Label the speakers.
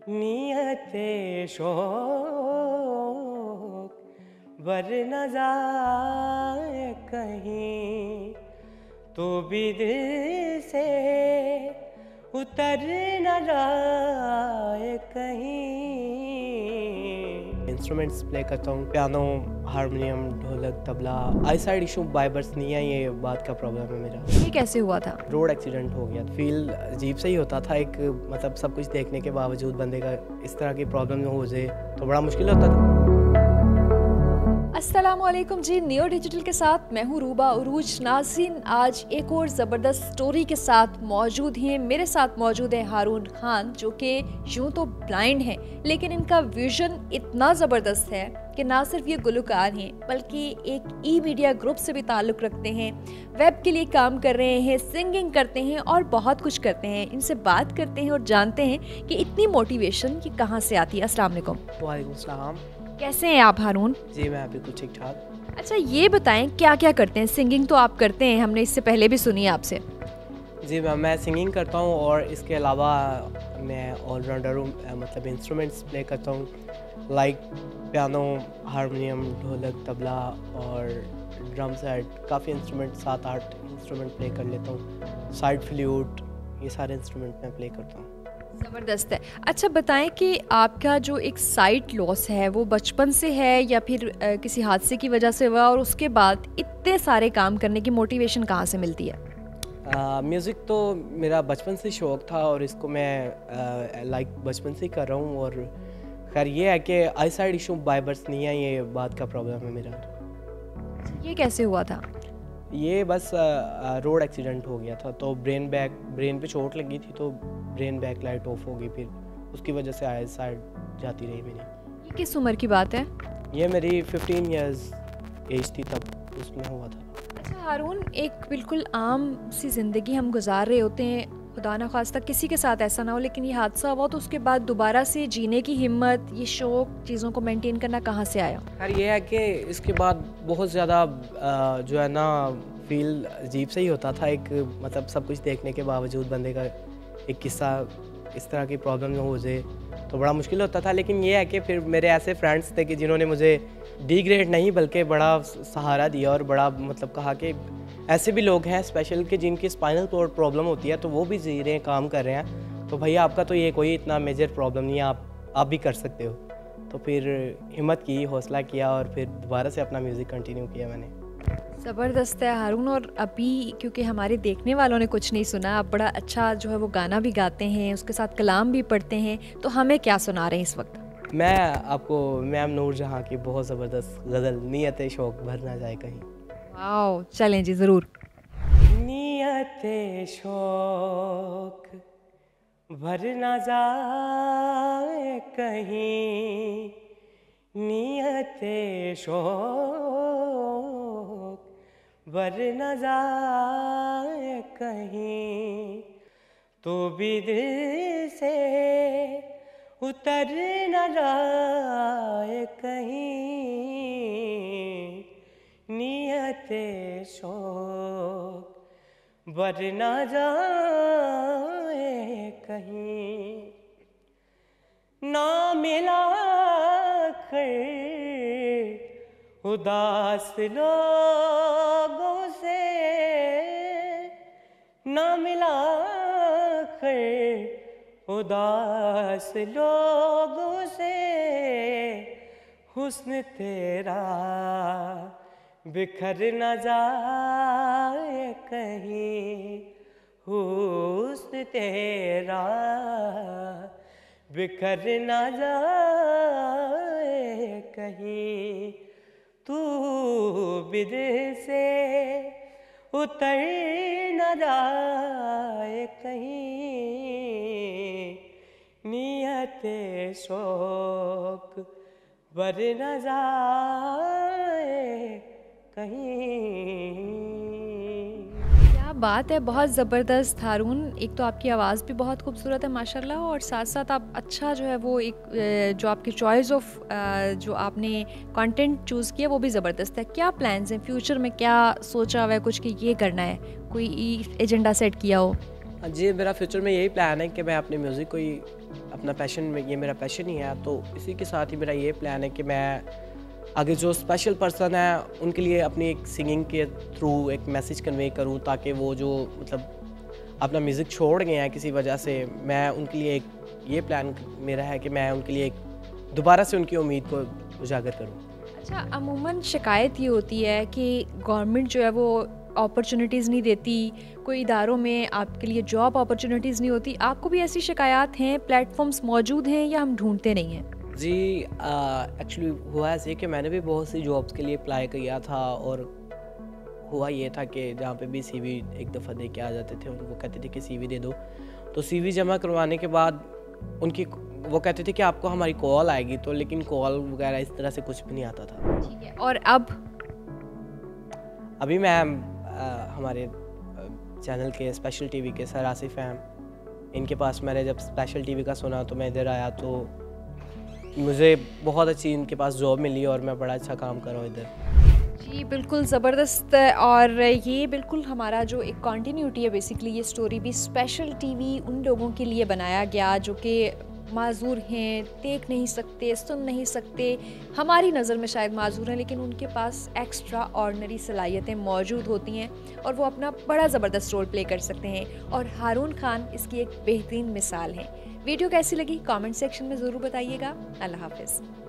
Speaker 1: नियते शोक वरना जाए कहीं, तो भी दिल से उतर न जाए कहीं। इंस्ट्रूमेंट्स प्ले करता हूँ, piano, harmonium, dholak, tabla. Eyesight issue by birth नहीं है, ये बात का प्रॉब्लम है मेरा।
Speaker 2: ये कैसे हुआ था?
Speaker 1: रोड एक्सीडेंट हो गया। फील अजीब से ही होता था, एक मतलब सब कुछ देखने के बावजूद बंदे का इस तरह की प्रॉब्लम हो जाए तो बड़ा मुश्किल होता था।
Speaker 2: अस्सलामुअलैकुम जी, नियो डिजिटल के साथ मैं हूँ रूबा उरूज। नाज़रीन, आज एक और ज़बरदस्त स्टोरी के साथ मौजूद हैं। मेरे साथ मौजूद है हारून खान, जो कि यूँ तो ब्लाइंड हैं, लेकिन इनका विजन इतना ज़बरदस्त है कि ना सिर्फ ये गुलकार हैं बल्कि एक ई मीडिया ग्रुप से भी ताल्लुक़ रखते हैं, वेब के लिए काम कर रहे हैं, सिंगिंग करते हैं और बहुत कुछ करते हैं। इनसे बात करते हैं और जानते हैं कि इतनी मोटिवेशन ये कहाँ से आती है। अस्सलाम वालेकुम।
Speaker 1: वालेकुम सलाम।
Speaker 2: कैसे हैं आप हारून?
Speaker 1: जी मैं बिल्कुल ठीक ठाक।
Speaker 2: अच्छा, ये बताएं क्या क्या करते हैं? सिंगिंग तो आप करते हैं, हमने इससे पहले भी सुनी है आपसे।
Speaker 1: जी मैं सिंगिंग करता हूँ और इसके अलावा मैं ऑलराउंडर हूँ, मतलब इंस्ट्रूमेंट्स प्ले करता हूँ, like piano, harmonium, dholak, tabla और ड्रम सेट। काफ़ी इंस्ट्रूमेंट, 7-8 इंस्ट्रूमेंट प्ले कर लेता हूँ, साइड फ्लूट, ये सारे इंस्ट्रूमेंट मैं प्ले करता हूँ।
Speaker 2: ज़बरदस्त है। अच्छा बताएं कि आपका जो एक साइट लॉस है वो बचपन से है या फिर किसी हादसे की वजह से हुआ, और उसके बाद इतने सारे काम करने की मोटिवेशन कहाँ से मिलती है?
Speaker 1: म्यूज़िक तो मेरा बचपन से शौक़ था और इसको मैं लाइक बचपन से ही कर रहा हूँ। और खैर ये है कि eyesight issue by birth नहीं है, ये बात का प्रॉब्लम है मेरा।
Speaker 2: ये कैसे हुआ था?
Speaker 1: ये बस रोड एक्सीडेंट हो गया था, तो ब्रेन पे चोट लगी थी, तो ब्रेन बैक लाइट ऑफ हो गई, फिर उसकी वजह से आई साइड जाती रही मेरी।
Speaker 2: ये किस उम्र की बात है?
Speaker 1: ये मेरी 15 इयर्स एज थी तब उसमें हुआ था।
Speaker 2: अच्छा हारून, एक बिल्कुल आम सी ज़िंदगी हम गुजार रहे होते हैं, खुदा ना खास्ता किसी के साथ ऐसा ना हो, लेकिन ये हादसा हुआ तो उसके बाद दोबारा से जीने की हिम्मत, ये शौक़, चीज़ों को मेंटेन करना कहाँ से आया?
Speaker 1: खैर ये है कि इसके बाद बहुत ज़्यादा जो है ना फील अजीब से ही होता था, एक मतलब सब कुछ देखने के बावजूद बंदे का एक किस्सा इस तरह की प्रॉब्लम हो जाए तो बड़ा मुश्किल होता था। लेकिन ये है कि फिर मेरे ऐसे फ्रेंड्स थे कि जिन्होंने मुझे डिग्रेड नहीं बल्कि बड़ा सहारा दिया और बड़ा मतलब कहा कि ऐसे भी लोग हैं स्पेशल कि जिनकी स्पाइनल कॉर्ड प्रॉब्लम होती है तो वो भी जी रहे हैं, काम कर रहे हैं, तो भैया आपका तो ये कोई इतना मेजर प्रॉब्लम नहीं है, आप भी कर सकते हो। तो फिर हिम्मत की, हौसला किया और फिर दोबारा से अपना म्यूज़िक कंटिन्यू किया मैंने।
Speaker 2: ज़बरदस्त है हारून। और अभी क्योंकि हमारे देखने वालों ने कुछ नहीं सुना, आप बड़ा अच्छा जो है वो गाना भी गाते हैं, उसके साथ कलाम भी पढ़ते हैं, तो हमें क्या सुना रहे हैं इस वक्त?
Speaker 1: मैं आपको मैम नूर जहाँ की बहुत ज़बरदस्त गज़ल नियते शौक भर ना जाए कहीं।
Speaker 2: वाओ, चलें जी ज़रूर।
Speaker 1: नियते शौक भर ना जाए कहीं, नियते शौक भर न जाए कहीं, तो भी दिल से उतर न जाए कहीं, नियते शौक भर न जाए कहीं। ना मिला कर उदास लोगों से, ना मिला कर उदास लोगों से, हुस्न तेरा बिखर न जाए कहीं, हुस्न तेरा बिखर न जाए कहीं, तू बिद से उतर न जाए कहीं, नियते शौक भर न जाए कहीं।
Speaker 2: क्या बात है, बहुत ज़बरदस्त हारून। एक तो आपकी आवाज़ भी बहुत खूबसूरत है माशाल्लाह, और साथ साथ आप अच्छा जो है वो एक जो आपकी चॉइस ऑफ जो आपने कंटेंट चूज़ किया वो भी ज़बरदस्त है। क्या प्लान्स हैं फ्यूचर में, क्या सोचा हुआ है कुछ कि ये करना है, कोई एजेंडा सेट किया हो?
Speaker 1: जी, मेरा फ्यूचर में यही प्लान है कि मैं अपने म्यूज़िक को ही अपना पैशन में, ये मेरा पैशन ही है, तो इसी के साथ ही मेरा ये प्लान है कि मैं आगे जो स्पेशल पर्सन है उनके लिए अपनी एक सिंगिंग के थ्रू एक मैसेज कन्वे करूँ, ताकि वो जो मतलब अपना म्यूज़िक छोड़ गए हैं किसी वजह से, मैं उनके लिए एक ये प्लान मेरा है कि मैं उनके लिए एक दोबारा से उनकी उम्मीद को उजागर करूँ।
Speaker 2: अच्छा, अमूमन शिकायत ये होती है कि गवर्नमेंट जो है वो अपॉर्चुनिटीज़ नहीं देती, कोई इदारों में आपके लिए जॉब अपॉर्चुनिटीज़ नहीं होती। आपको भी ऐसी शिकायत हैं, प्लेटफॉर्म्स मौजूद हैं या हम ढूंढते नहीं हैं?
Speaker 1: जी, एक्चुअली हुआ ऐसे कि मैंने भी बहुत सी जॉब्स के लिए अप्लाई किया था, और हुआ ये था कि जहाँ पे भी सीवी एक दफ़ा दे के आ जाते थे, उनको कहते थे कि सीवी दे दो, तो सीवी जमा करवाने के बाद उनकी वो कहते थे कि आपको हमारी कॉल आएगी, तो लेकिन कॉल वगैरह इस तरह से कुछ भी नहीं आता था।
Speaker 2: ठीक है, और अब?
Speaker 1: अभी मैं हमारे चैनल के स्पेशल टीवी के सर आसिफ हैं, इनके पास मैंने जब स्पेशल टीवी का सुना तो मैं इधर आया, तो मुझे बहुत अच्छी इनके पास जॉब मिली और मैं बड़ा अच्छा काम कर रहा हूँ इधर।
Speaker 2: जी बिल्कुल ज़बरदस्त। और ये बिल्कुल हमारा जो एक कंटिन्यूटी है, बेसिकली ये स्टोरी भी स्पेशल टीवी उन लोगों के लिए बनाया गया जो कि माजूर हैं, देख नहीं सकते, सुन नहीं सकते, हमारी नज़र में शायद माजूर हैं, लेकिन उनके पास एक्स्ट्रा ऑर्डनरी सलाहियतें मौजूद होती हैं और वो अपना बड़ा ज़बरदस्त रोल प्ले कर सकते हैं, और हारून खान इसकी एक बेहतरीन मिसाल हैं। वीडियो कैसी लगी कमेंट सेक्शन में ज़रूर बताइएगा। अल्लाह हाफ़िज़।